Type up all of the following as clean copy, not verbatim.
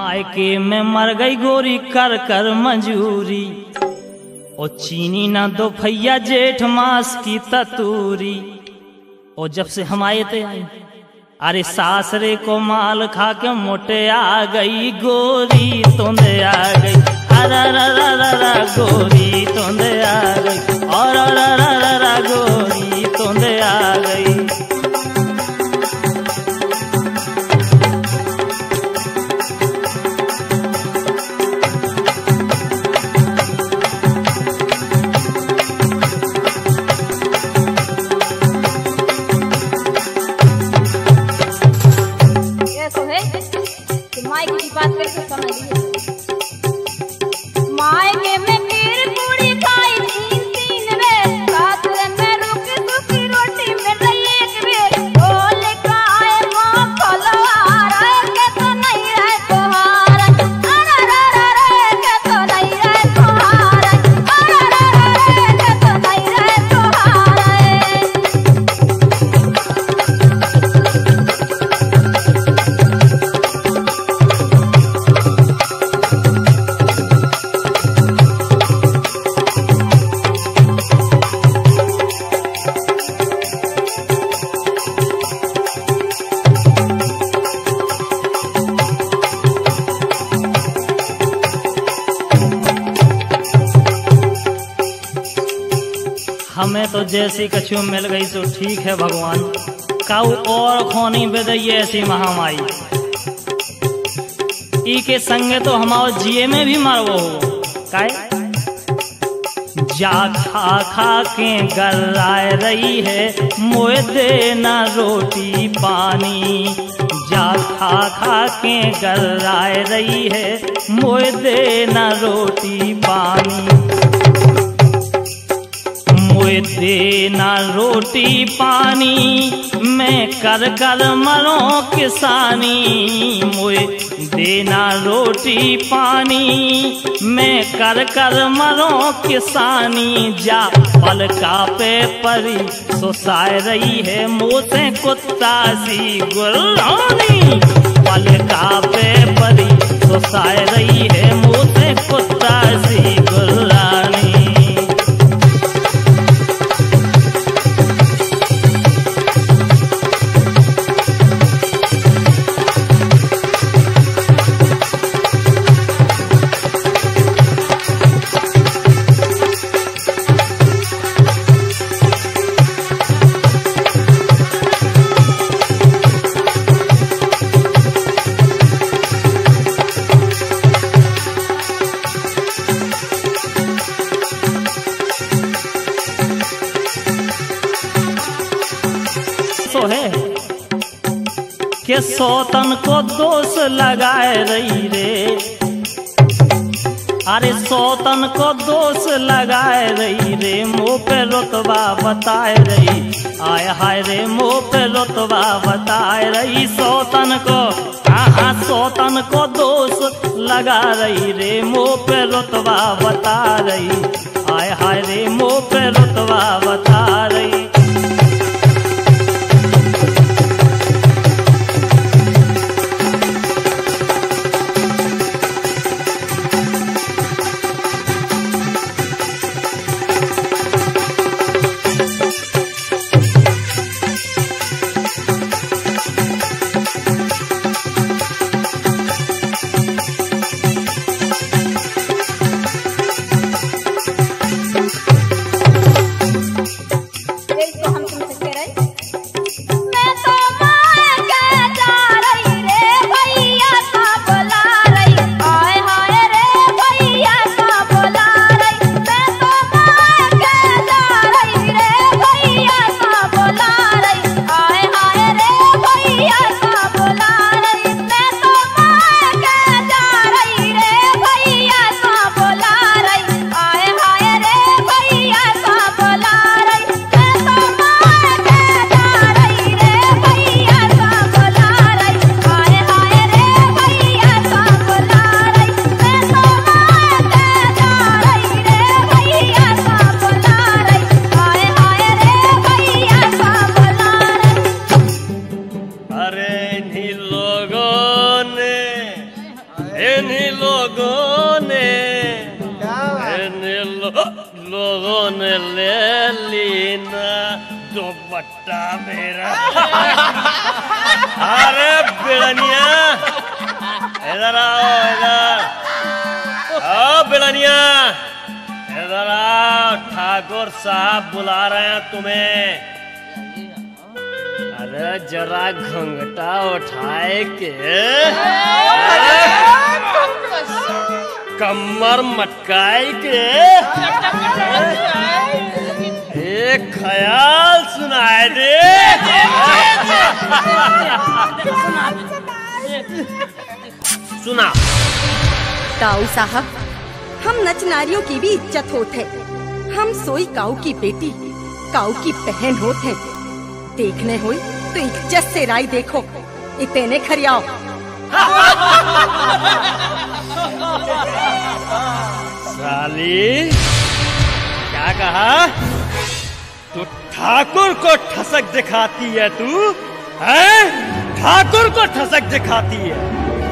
मायके में मर गई गोरी कर कर मजूरी, ओ चीनी ना दो भैया जेठ मास की ततूरी। ओ जब से हम आए थे अरे सासरे को माल खा के मोटे आ गई गोरी तोंदे आ गई, अरा गोरी तोंदे आ गई, और अरा गोरी तोंदे आ गई। बात कैसे समझ मायके में खीर पूरी खाई 3-3 बेर, साथ में रुकी सूखी रोटी मिल रही एक बेर। बोल का आए मां फलवार के तो नहीं रहे तुम्हारा, अरे के तो नहीं रहे तुम्हारा, अरे के तो नहीं रहे तुम्हारा। हमें तो जैसी कछू मिल गई तो ठीक है भगवान, काऊ और खोनी बेदई ऐसी महामाई। ई के संगे तो हमारे जिए में भी मरवो हो काहे। जा खा खा के गर्राए रही है मोए देना रोटी पानी, जा खा खा के गर्राए रही है मोए देना रोटी पानी, मोए देना रोटी पानी मैं कर कर मरो किसानी, मोए देना रोटी पानी मैं कर कर मरो किसानी। जा पलका पे परी सोसाए रही है मोसे कुत्ता सी गुर्रानी, पलका पे परी सोसाए रही है मोसे कुत्ता सी गुर्रानी। तो है कि सौतन को दोष लगाए रही रे, अरे सौतन को दोष लगाए रही रे, मुँह पे रुतबा बताए रही, आय हाय रे मुँह पे रुतबा बताए रही। सौतन को हाँ सौतन को दोष लगा रही रे, मुँह पे रुतबा बता रही, आय हाय रे मुँह पे रुतबा बता रही। ले लेना दुपट्टा मेरा। अरे बेलनिया इधर आओ, इधर आओ बेलनिया, इधर आओ, ठाकुर साहब बुला रहे हैं तुम्हें। अरे जरा घंघटा उठाए के कमर मटकाए के एक ख्याल सुनाए दे। सुना काऊ साहब, हम नच नारियों की भी इज्जत होते। हम सोई काऊ की बेटी, काऊ की बहन होते। देखने हुई तो इज्जत से राय देखो, इतने खरियाओ। साली क्या कहा? तू ठाकुर को ठसक दिखाती है, तू हैं? ठाकुर को ठसक दिखाती है।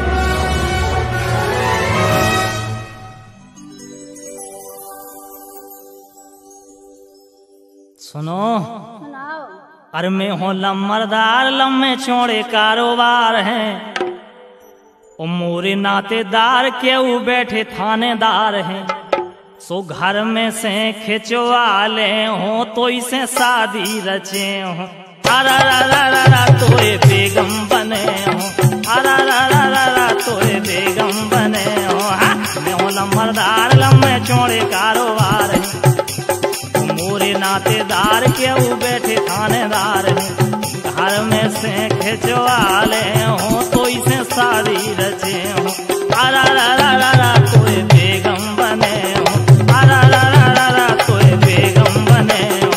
सुनो, अरे मैं हूँ लम्बरदार, लम्बे चौड़े कारोबार हैं। ओ मोरे नातेदार के ऊ बैठे थानेदार हैं। सो घर में से खिंचवा ले हो तो इसे शादी रचे हो। अरा रा रा रा रा तोरे बेगम बने हो। अरा रा रा रा रा तोरे बेगम बने हो। मैं हूँ लम्बरदार, लम्बे चौड़े कारोबार हैं। मोरे नातेदार के ऊ बैठे थानेदार हैं। घर में से खिंचवा ले हो तो इसे शादी रचे हो। अरा रा रा रा रा तोरे बेगम बने हो। अरा रा रा रा रा तोरे बेगम बने हो।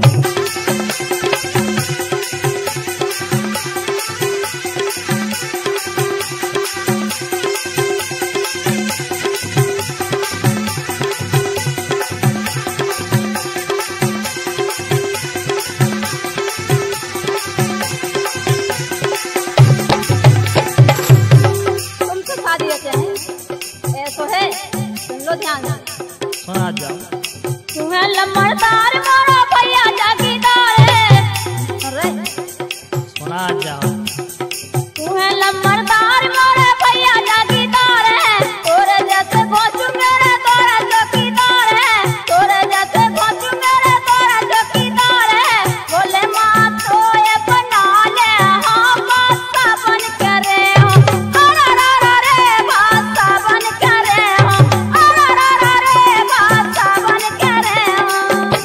सुना जाओ। तुम्हें लम्बरदार मोरा भैया जागीदार है। अरे सुना जाओ। तुम्हें लम्बरदार मोरा भैया जागीदार है। तोरे जैसे भोजू मेरे तोरा चौकीदार है। तोरे जैसे भोजू मेरे तोरा चौकीदार है। बोले माँ तो ये बना ले, हाँ बादशाह बन के रे हो। अरे रा रा रे बादशाह बन के रे हो। अरे रा रा रे बादशाह बन के रे हो।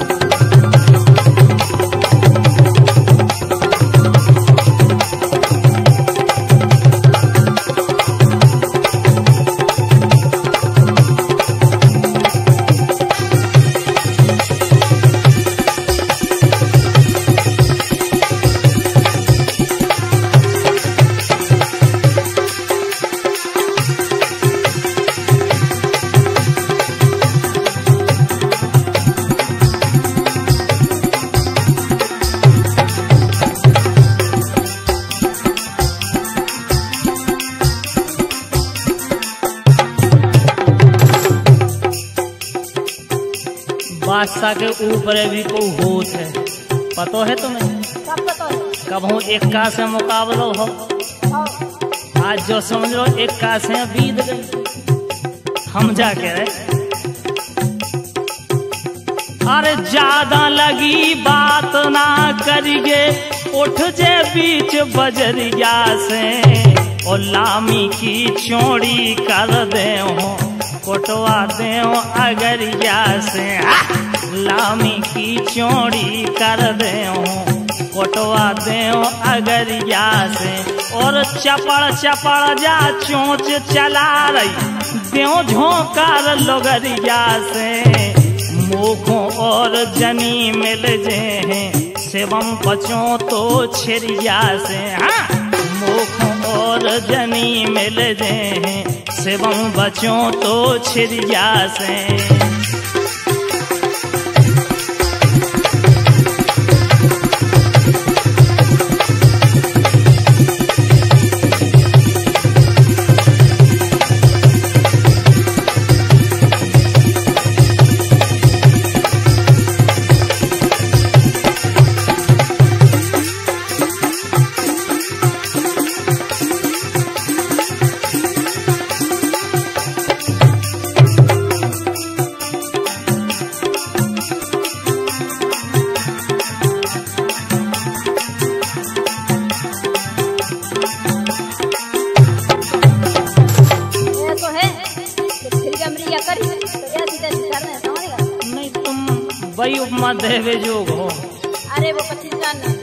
बादशाह के ऊपर भी कोई होत है, पतो है तुम्हें? सब पता है। कब हो इक्का से मुकाबलो हो। आज जो समझ लो इक्का से बीत गई, हम जाके रहे। अरे ज्यादा लगी बात ना करिए, उठ जे बीच बजरिया से। और लामी की चौड़ी कर दे हो, कोटवा दे हो अगरिया से। लामी की चौड़ी कर दे हो, कोटवा दे हो अगरिया से। और चपड़ चपड़ जा चोंच चला रही, देव झोंकार लोगरिया से। मोखों और जनी मिल जे हैं, सेवम पचो तो छिरिया से। मोखों और जनी मिल जे हैं, सेवम बचो तो छिरिया से। देवे जोग हो। अरे वो चिंता न